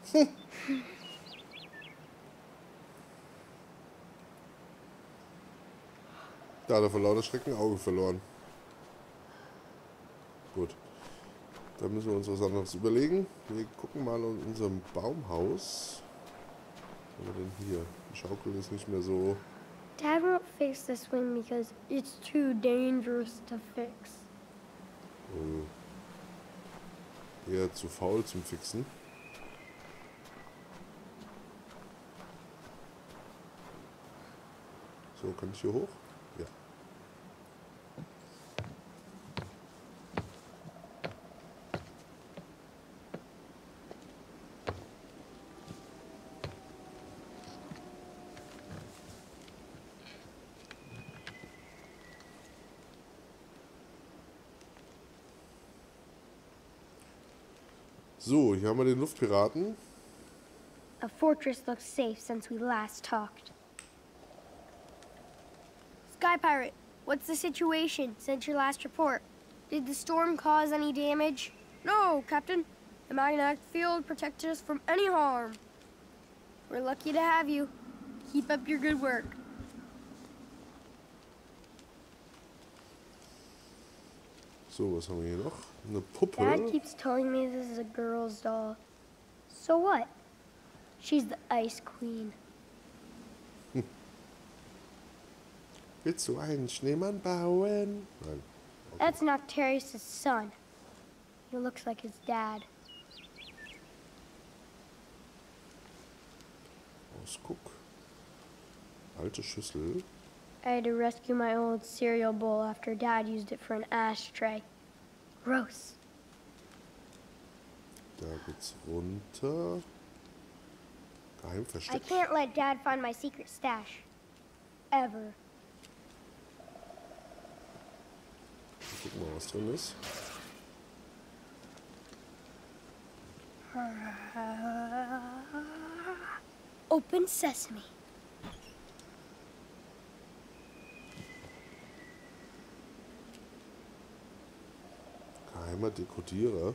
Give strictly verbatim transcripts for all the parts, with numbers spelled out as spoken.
Da hat er vor lauter Schrecken ein Auge verloren. Gut. Da müssen wir uns was anderes überlegen. Wir gucken mal in unserem Baumhaus. Was haben wir denn hier? Die Schaukel ist nicht mehr so... Dad won't fix the swing because it's too dangerous to fix. Oh. Eher zu faul zum Fixen. So, kann ich hier hoch? Ja. So, hier haben wir den Luftpiraten. A fortress looks safe since we last talked. Sky Pirate, what's the situation since your last report? Did the storm cause any damage? No, Captain. The magnetic field protected us from any harm. We're lucky to have you. Keep up your good work. So, was haben wir hier noch? Eine Puppe. Dad keeps telling me this is a girl's doll. So what? She's the Ice Queen. Hm. Willst du einen Schneemann bauen? Nein. Okay. That's Noctarius' son. He looks like his dad. Ausguck. Alte Schüssel. I had to rescue my old cereal bowl after Dad used it for an ashtray. Gross. Da geht's runter. Geheimversteck. I can't let Dad find my secret stash. Ever. Gucken mal, was drin ist. Open Sesame. Geheimer Dekodierer.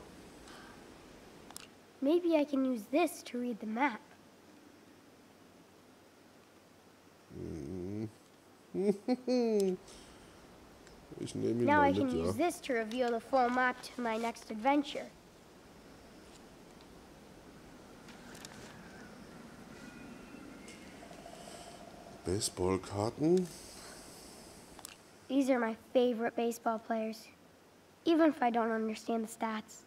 Maybe I can use this to read the map. Ich nehme ihn Now mal I can mit, ja. use this to reveal the full map to my next adventure. Baseballkarten. These are my favorite baseball players, even if I don't understand the stats.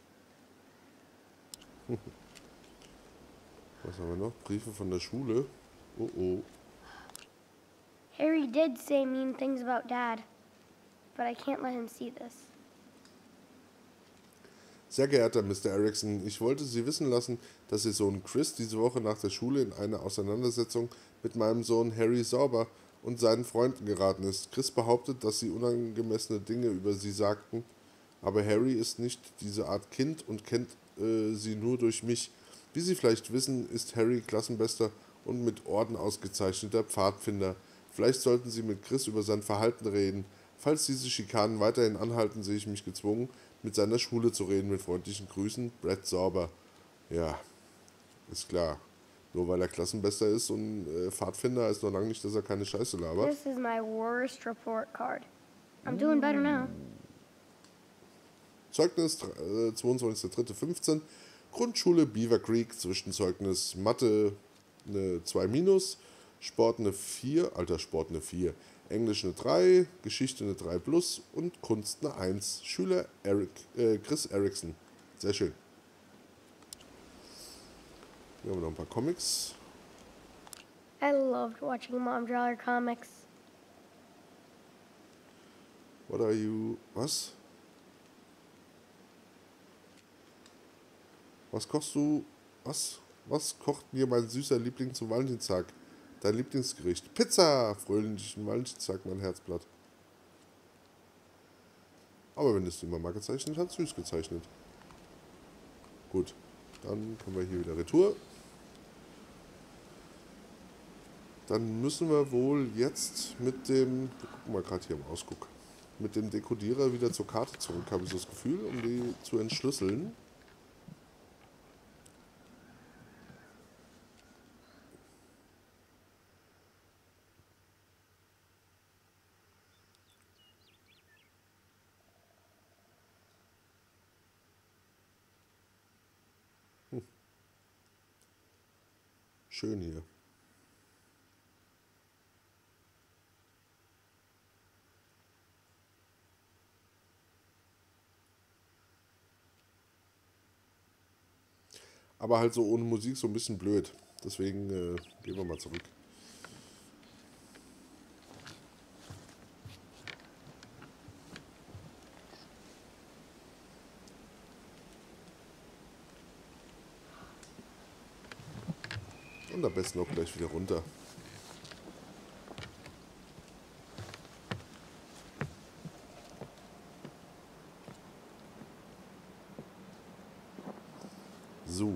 Was haben wir noch? Briefe von der Schule. Oh oh. Harry did say mean things about Dad, but I can't let him see this. Sehr geehrter Mister Erickson, ich wollte Sie wissen lassen, dass Ihr Sohn Chris diese Woche nach der Schule in eine Auseinandersetzung mit meinem Sohn Harry Sauber und seinen Freunden geraten ist. Chris behauptet, dass sie unangemessene Dinge über sie sagten, aber Harry ist nicht diese Art Kind und kennt äh, sie nur durch mich. Wie Sie vielleicht wissen, ist Harry Klassenbester und mit Orden ausgezeichneter Pfadfinder. Vielleicht sollten Sie mit Chris über sein Verhalten reden. Falls diese Schikanen weiterhin anhalten, sehe ich mich gezwungen, mit seiner Schule zu reden. Mit freundlichen Grüßen, Brett Sauber. Ja, ist klar. Nur weil er Klassenbester ist und äh, Pfadfinder, heißt noch lange nicht, dass er keine Scheiße labert. This is my worst report card. I'm doing better now. Zeugnis äh, zweiundzwanzigster dritter fünfzehn. Grundschule Beaver Creek. Zwischenzeugnis Mathe eine zwei minus, Sport eine vier, Alter, Sport eine vier, Englisch eine drei, Geschichte eine drei plus und Kunst eine eins. Schüler Eric, äh, Chris Erickson. Sehr schön. Hier haben wir noch ein paar Comics. I loved watching Mom draw her comics. What are you... Was? Was kochst du... Was? Was kocht mir mein süßer Liebling zum Valentinstag? Dein Lieblingsgericht? Pizza! Fröhlichen Valentinstag, mein Herzblatt. Aber wenn es die Mama gezeichnet hat, süß gezeichnet. Gut, dann kommen wir hier wieder retour. Dann müssen wir wohl jetzt mit dem... Wir gucken mal gerade hier im Ausguck. Mit dem Dekodierer wieder zur Karte zurück, habe ich so das Gefühl, um die zu entschlüsseln. schön hier. Aber halt so ohne Musik so ein bisschen blöd. Deswegen äh, gehen wir mal zurück. Und am besten auch gleich wieder runter. So.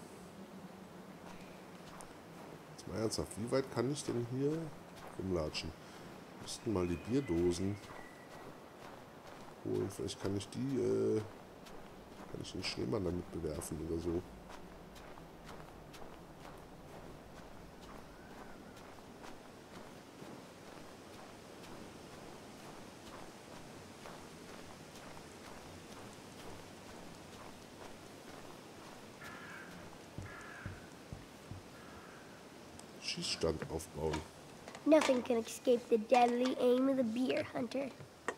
Jetzt mal ernsthaft, wie weit kann ich denn hier rumlatschen? Müssten mal die Bierdosen holen. Vielleicht kann ich die, äh, kann ich den Schneemann damit bewerfen oder so. Schießstand aufbauen. Nothing can escape the deadly aim of the beer hunter.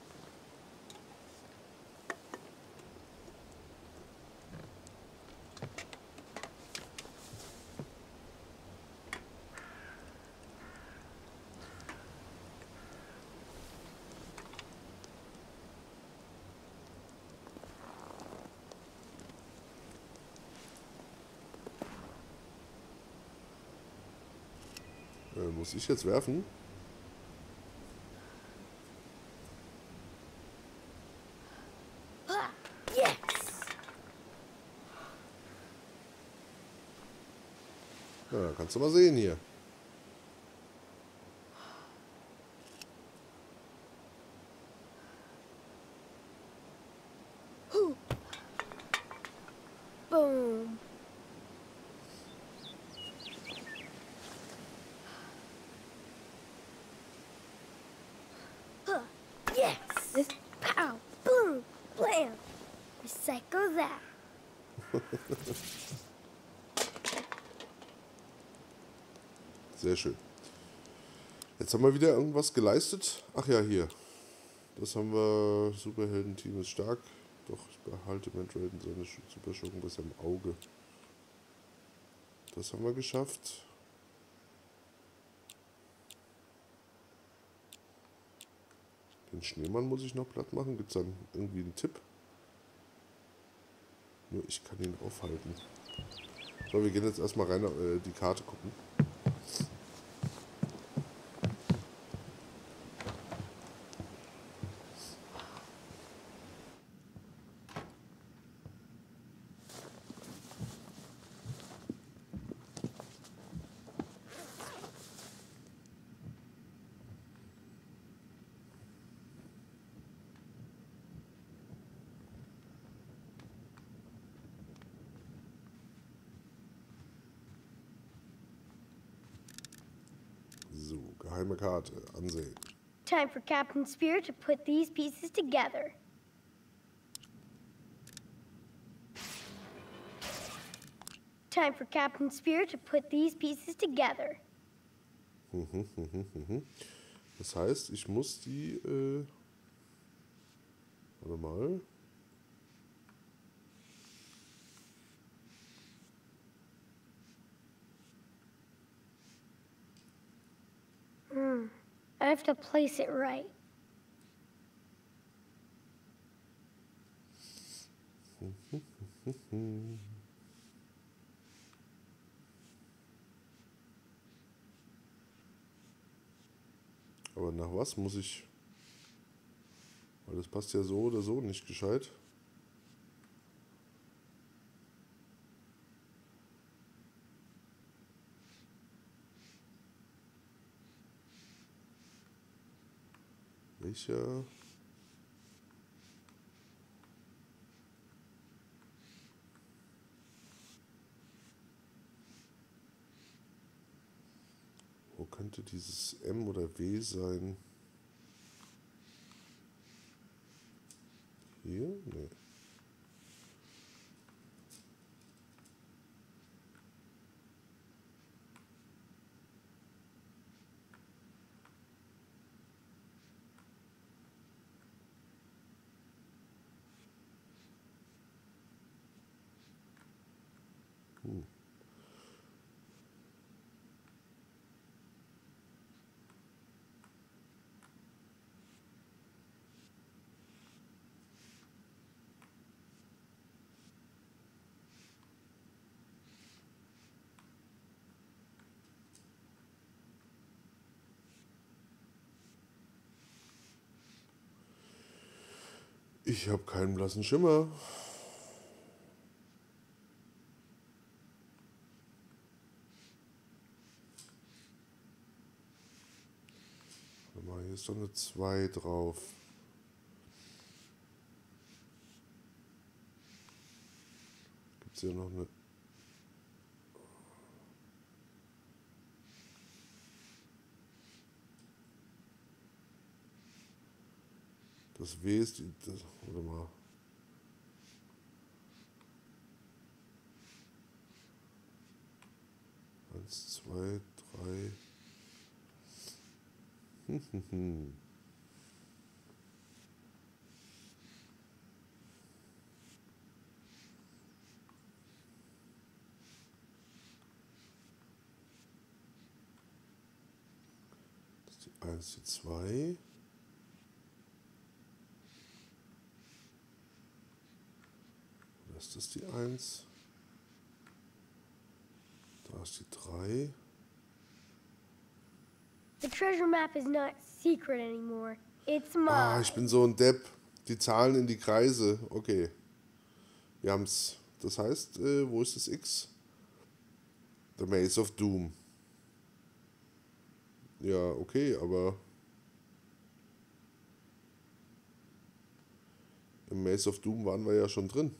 Äh, muss ich jetzt werfen? Ah, yes! Ja, kannst du mal sehen hier. Hoo. Boom. Huh. Yes! This pow, boom, blam. Recycle that. Sehr schön. Jetzt haben wir wieder irgendwas geleistet. Ach ja, hier. Das haben wir. Superheldenteam ist stark. Doch, ich behalte Mandrake und seine Superschurken besser im Auge. Das haben wir geschafft. Den Schneemann muss ich noch platt machen. Gibt es dann irgendwie einen Tipp? Nur ich kann ihn aufhalten. So, wir gehen jetzt erstmal rein äh, die Karte gucken. So, geheime Karte. Ansehen. Time for Captain Spear to put these pieces together. Time for Captain Spear to put these pieces together. Das heißt, ich muss die, äh, warte mal. Hmm. I have to place it right. Aber nach was muss ich? Weil das passt ja so oder so nicht gescheit. Welcher? Wo könnte dieses M oder W sein? Hier? Nee. Ich habe keinen blassen Schimmer. Warte mal, hier ist doch eine zwei drauf. Gibt es hier noch eine... Das W ist die... Das, warte mal. Eins, zwei, drei. Hm, hm, hm. Das ist die eins, die zwei. Das ist die eins. Da ist die drei. The treasure map is not secret anymore. It's mine. Ah, ich bin so ein Depp. Die Zahlen in die Kreise. Okay. Wir haben's. Das heißt, äh, wo ist das X? The Maze of Doom. Ja, okay, aber im Maze of Doom waren wir ja schon drin.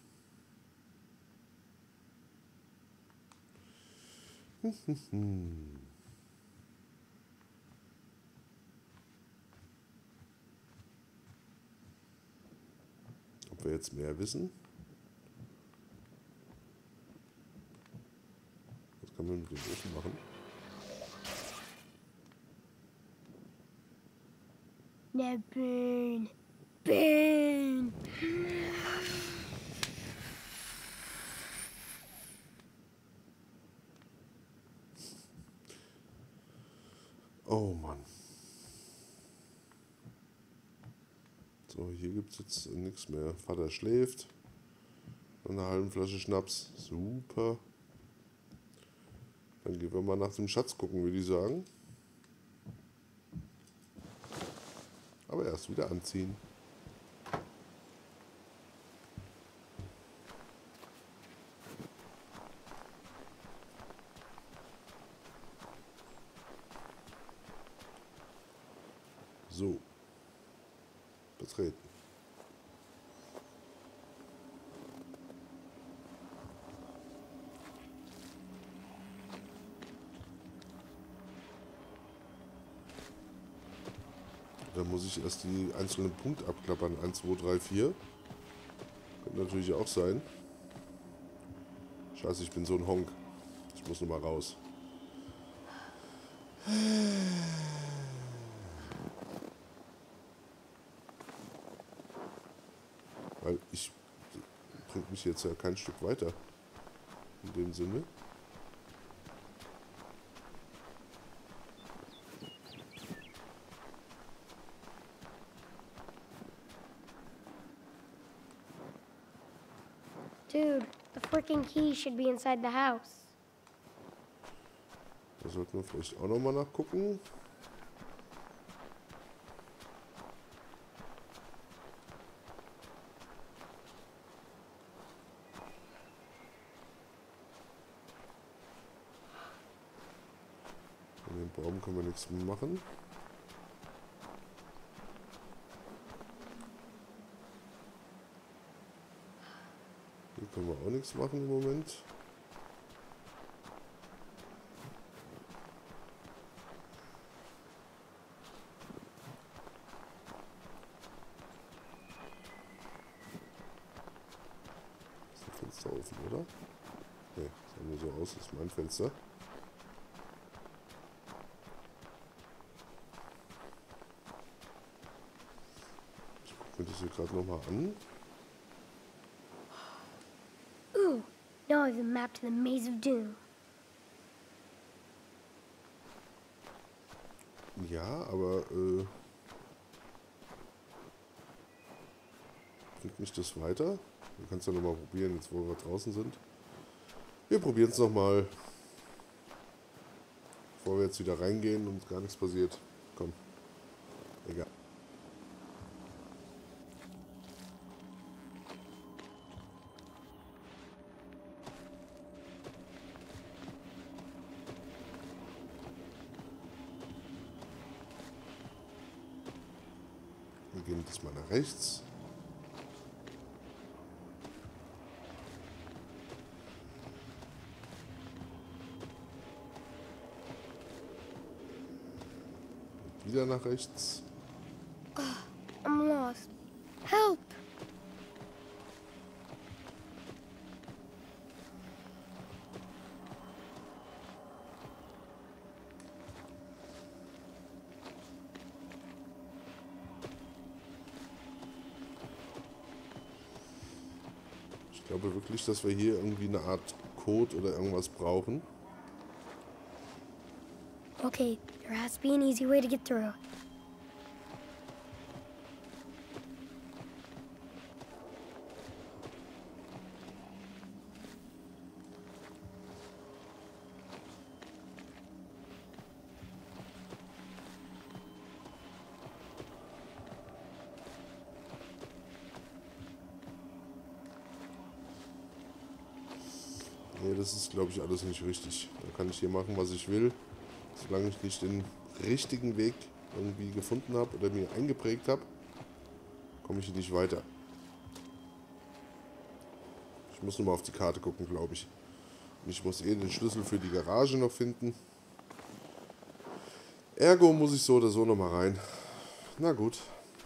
Ob wir jetzt mehr wissen? Was kann man mit dem Ofen machen? Now burn. Burn. Oh Mann. So, hier gibt es jetzt nichts mehr. Vater schläft. Eine halbe Flasche Schnaps. Super. Dann gehen wir mal nach dem Schatz gucken, würde ich sagen. Aber erst wieder anziehen. So. Betreten. Da muss ich erst die einzelnen Punkte abklappern. eins, zwei, drei, vier. Könnte natürlich auch sein. Scheiße, ich bin so ein Honk. Ich muss noch mal raus. Weil ich bringt mich jetzt ja kein Stück weiter. In dem Sinne. Dude, the freaking key should be inside the house. Da sollten wir vielleicht auch noch mal nachgucken. An dem Baum können wir nichts mehr machen. Hier können wir auch nichts machen im Moment. Ist das Fenster offen, oder? Ne, sah nur so aus, das ist mein Fenster. Ich gucke mir das hier gerade nochmal an. Ooh, now I have a map to the Maze of Doom. Ja, aber äh, bringt mich das weiter? Du kannst ja nochmal probieren, jetzt wo wir draußen sind. Wir probieren es nochmal. Bevor wir jetzt wieder reingehen und gar nichts passiert. Komm. Egal. Dann das mal nach rechts. Wieder nach rechts. I'm lost. Help! Ich glaube wirklich, dass wir hier irgendwie eine Art Code oder irgendwas brauchen. Okay, there has to be an easy way to get through. Nee, das ist, glaube ich, alles nicht richtig. Da kann ich hier machen, was ich will. Solange ich nicht den richtigen Weg irgendwie gefunden habe oder mir eingeprägt habe, komme ich hier nicht weiter. Ich muss nur mal auf die Karte gucken, glaube ich. Und ich muss eh den Schlüssel für die Garage noch finden. Ergo muss ich so oder so nochmal rein. Na gut.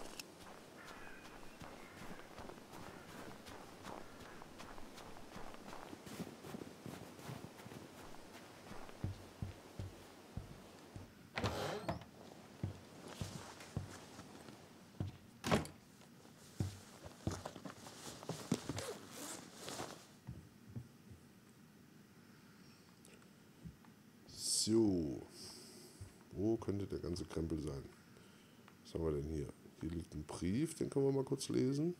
So. Wo könnte der ganze Krempel sein? Was haben wir denn hier? Hier liegt ein Brief, den können wir mal kurz lesen.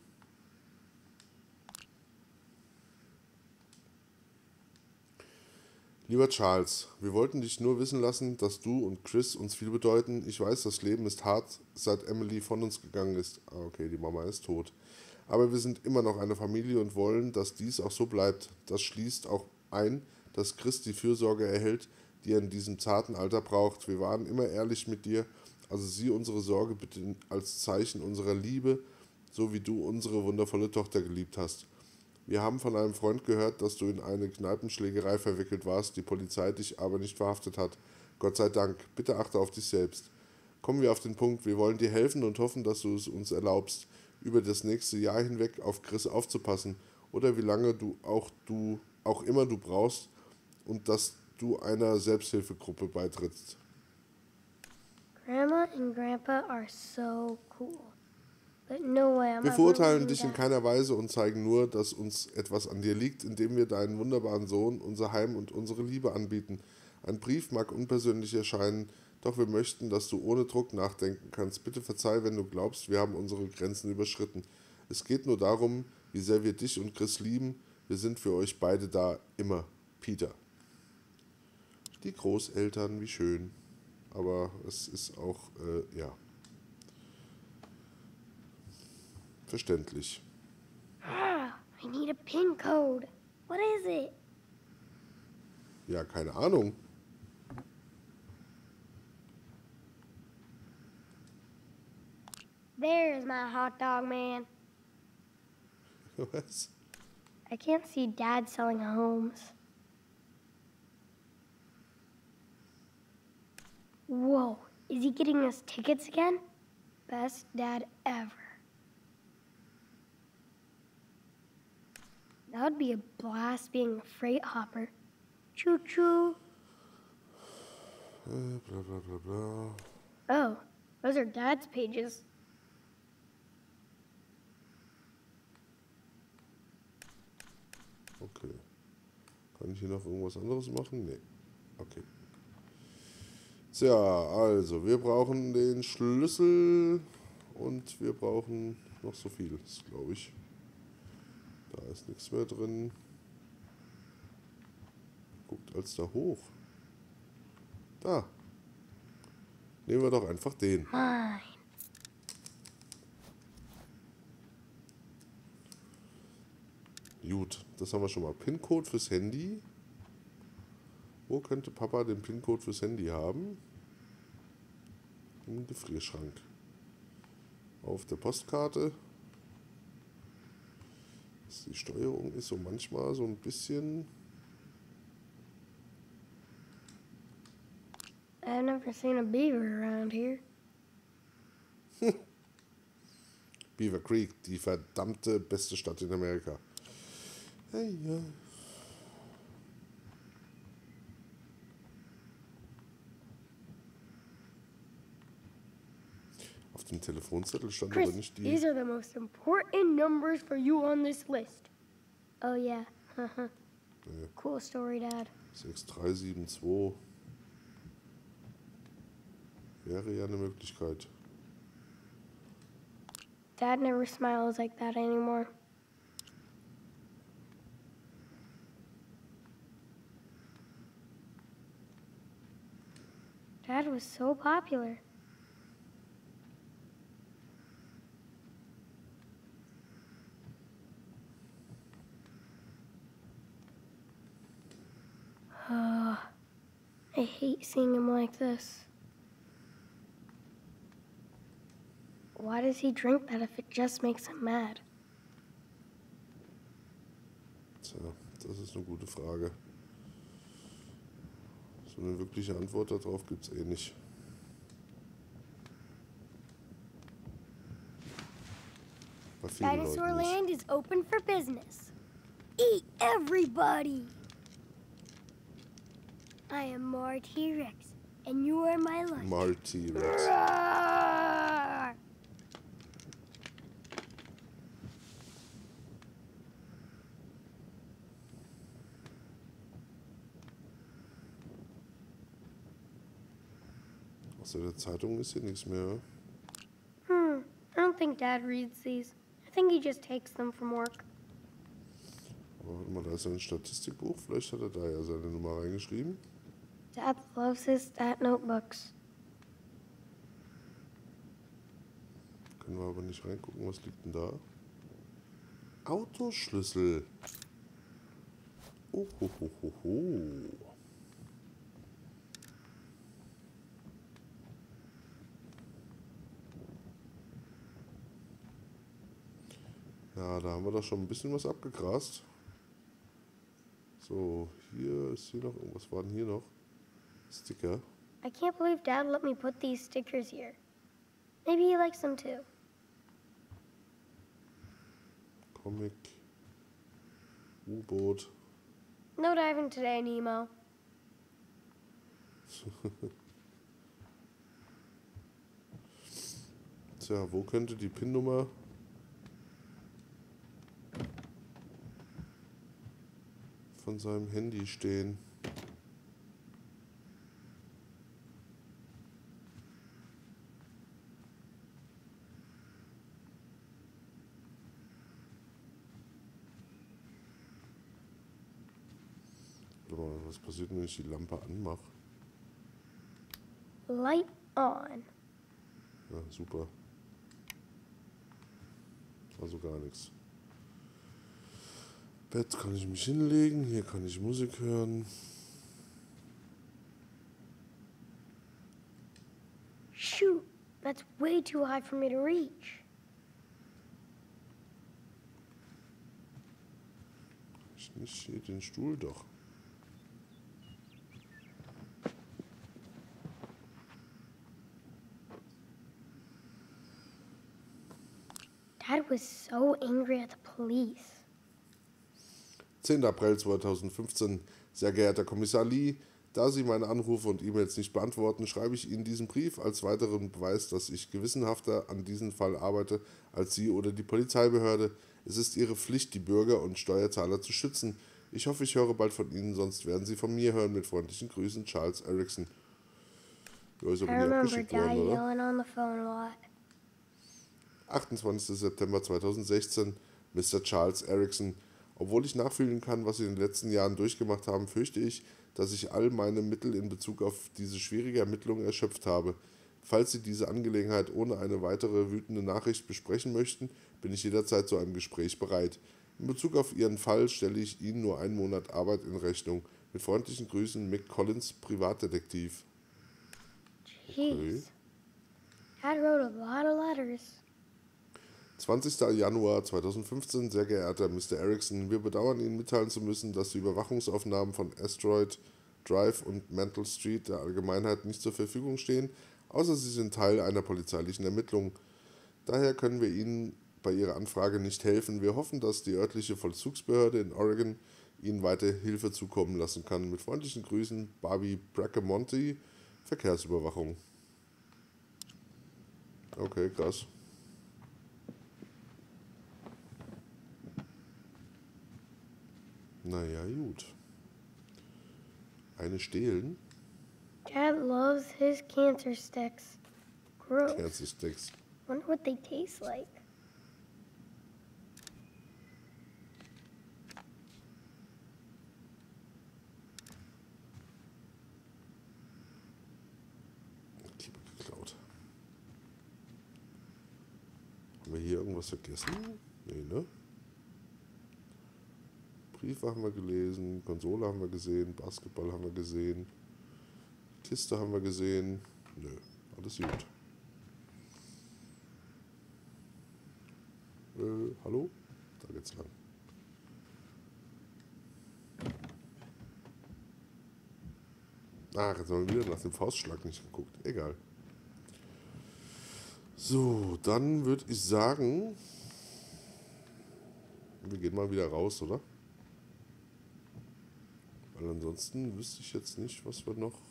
Lieber Charles, wir wollten dich nur wissen lassen, dass du und Chris uns viel bedeuten. Ich weiß, das Leben ist hart, seit Emily von uns gegangen ist. Ah, okay, die Mama ist tot. Aber wir sind immer noch eine Familie und wollen, dass dies auch so bleibt. Das schließt auch ein, dass Chris die Fürsorge erhält, die er in diesem zarten Alter braucht. Wir waren immer ehrlich mit dir, also sieh unsere Sorge bitte als Zeichen unserer Liebe, so wie du unsere wundervolle Tochter geliebt hast. Wir haben von einem Freund gehört, dass du in eine Kneipenschlägerei verwickelt warst, die Polizei dich aber nicht verhaftet hat. Gott sei Dank, bitte achte auf dich selbst. Kommen wir auf den Punkt, wir wollen dir helfen und hoffen, dass du es uns erlaubst, über das nächste Jahr hinweg auf Chris aufzupassen oder wie lange du auch, du auch immer du brauchst und dass du einer Selbsthilfegruppe beitrittst. Grandma and Grandpa are so cool. But no way I'm Wir ever verurteilen leaving dich in Dad. keiner Weise und zeigen nur, dass uns etwas an dir liegt, indem wir deinen wunderbaren Sohn, unser Heim und unsere Liebe anbieten. Ein Brief mag unpersönlich erscheinen, doch wir möchten, dass du ohne Druck nachdenken kannst. Bitte verzeih, wenn du glaubst, wir haben unsere Grenzen überschritten. Es geht nur darum, wie sehr wir dich und Chris lieben. Wir sind für euch beide da, immer. Peter. Die Großeltern, wie schön. Aber es ist auch, äh, ja, verständlich. Ah, I need a pin code. What is it? Ja, keine Ahnung. There's my hot dog man. Was? I can't see Dad selling homes. Whoa, is he getting us tickets again? Best dad ever. That would be a blast being a freight hopper. Choo choo. Äh, bla bla bla bla. Oh, those are Dad's pages. Okay. Kann ich hier noch irgendwas anderes machen? Nee. Okay. Tja, also, wir brauchen den Schlüssel und wir brauchen noch so vieles, glaube ich. Da ist nichts mehr drin. Guckt als da hoch. Da. Nehmen wir doch einfach den. Mine. Gut, das haben wir schon mal. PIN-Code fürs Handy. Wo könnte Papa den PIN-Code fürs Handy haben? Im Gefrierschrank. auf der Postkarte. Die Steuerung ist so manchmal so ein bisschen... I've never seen a beaver around here. Beaver Creek, die verdammte beste Stadt in Amerika. Hey, ja. Auf dem Telefonzettel stand Chris, aber nicht die... these are the most important numbers for you on this list. Oh yeah. Nee, Cool story, Dad. sechs drei sieben zwei. Wäre ja eine Möglichkeit. Dad never smiles like that anymore. Dad was so popular. Oh, I hate seeing him like this. Why does he drink that if it just makes him mad? Tja, das ist eine gute Frage. So eine wirkliche Antwort darauf gibt es eh nicht. Bei vielen Dinosaur Leuten nicht. Land is open for business. Eat everybody! I am Mar T-Rex, and you are my lunch. Marty Rex. Roar! Außer der Zeitung ist hier nichts mehr. Hmm, I don't think Dad reads these. I think he just takes them from work. Aber warte mal, da ist ein Statistikbuch. Vielleicht hat er da ja seine Nummer reingeschrieben. Dad loves his stat notebooks. Können wir aber nicht reingucken. Was liegt denn da? Autoschlüssel. Oh, ho, ho, ho, ho. Ja, da haben wir doch schon ein bisschen was abgegrast. So, hier ist hier noch, was war denn hier noch? Sticker. I can't believe Dad let me put these stickers here. Maybe he likes them too. Comic. U-Boot. No diving today, Nemo. Tja, wo könnte die PIN-Nummer von seinem Handy stehen? Warte mal, was passiert, wenn ich die Lampe anmache? Light on. Ja, super. Also gar nichts. Bett kann ich mich hinlegen, hier kann ich Musik hören. Shoot, that's way too high for me to reach. Ich nicht hier den Stuhl doch. Dad was so angry at the police. zehnter April zweitausendfünfzehn. Sehr geehrter Kommissar Lee, da Sie meine Anrufe und E-Mails nicht beantworten, schreibe ich Ihnen diesen Brief als weiteren Beweis, dass ich gewissenhafter an diesem Fall arbeite als Sie oder die Polizeibehörde. Es ist Ihre Pflicht, die Bürger und Steuerzahler zu schützen. Ich hoffe, ich höre bald von Ihnen, sonst werden Sie von mir hören. Mit freundlichen Grüßen, Charles Erickson. Ja, ist I aber nie remember abgeschickt worden, Dad oder? yelling on the phone a lot. achtundzwanzigster September zweitausendsechzehn. Mister Charles Erickson. Obwohl ich nachfühlen kann, was Sie in den letzten Jahren durchgemacht haben, fürchte ich, dass ich all meine Mittel in Bezug auf diese schwierige Ermittlung erschöpft habe. Falls Sie diese Angelegenheit ohne eine weitere wütende Nachricht besprechen möchten, bin ich jederzeit zu einem Gespräch bereit. In Bezug auf Ihren Fall stelle ich Ihnen nur einen Monat Arbeit in Rechnung. Mit freundlichen Grüßen, Mick Collins, Privatdetektiv. Okay. Jeez. Dad wrote a lot of letters. zwanzigster Januar zweitausendfünfzehn. Sehr geehrter Mister Erickson, wir bedauern Ihnen mitteilen zu müssen, dass die Überwachungsaufnahmen von Asteroid Drive und Mantle Street der Allgemeinheit nicht zur Verfügung stehen, außer sie sind Teil einer polizeilichen Ermittlung. Daher können wir Ihnen bei Ihrer Anfrage nicht helfen. Wir hoffen, dass die örtliche Vollzugsbehörde in Oregon Ihnen weiter Hilfe zukommen lassen kann. Mit freundlichen Grüßen, Barbie Bracamonte, Verkehrsüberwachung. Okay, krass. Naja, gut. Eine stehlen. Dad loves his cancer sticks. Gross. Cancer sticks. Wonder what they taste like. Kippe geklaut. Haben wir hier irgendwas vergessen? Nee, ne? Briefe haben wir gelesen, Konsole haben wir gesehen, Basketball haben wir gesehen, Kiste haben wir gesehen. Nö, alles gut. Äh, hallo? Da geht's lang. Ach, jetzt haben wir wieder nach dem Faustschlag nicht geguckt. Egal. So, dann würde ich sagen, wir gehen mal wieder raus, oder? Weil ansonsten wüsste ich jetzt nicht, was wir noch,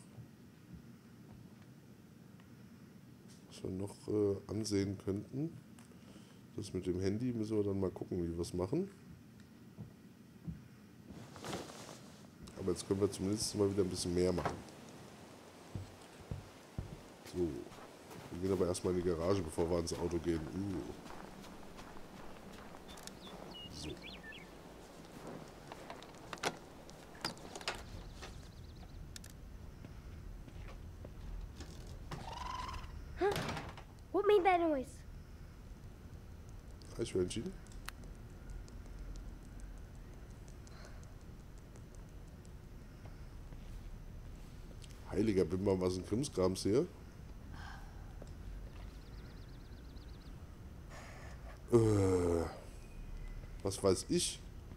was wir noch äh, ansehen könnten. Das mit dem Handy müssen wir dann mal gucken, wie wir es machen. Aber jetzt können wir zumindest mal wieder ein bisschen mehr machen. So. Wir gehen aber erstmal in die Garage, bevor wir ins Auto gehen. Uh. So. What made that noise? Eichhörnchen. Heiliger Bimber, was ein Krimskrams hier. Äh, was weiß ich?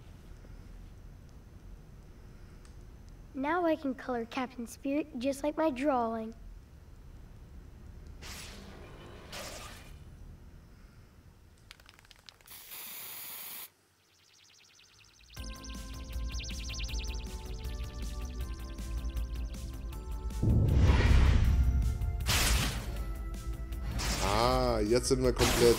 Now I can color Captain Spirit just like my drawing. Ah, jetzt sind wir komplett.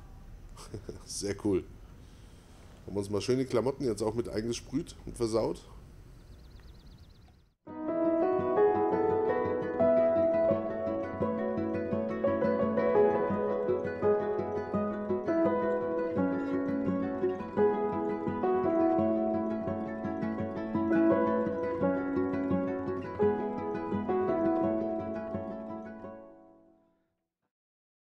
Sehr cool. Haben uns mal schöne Klamotten jetzt auch mit eingesprüht und versaut.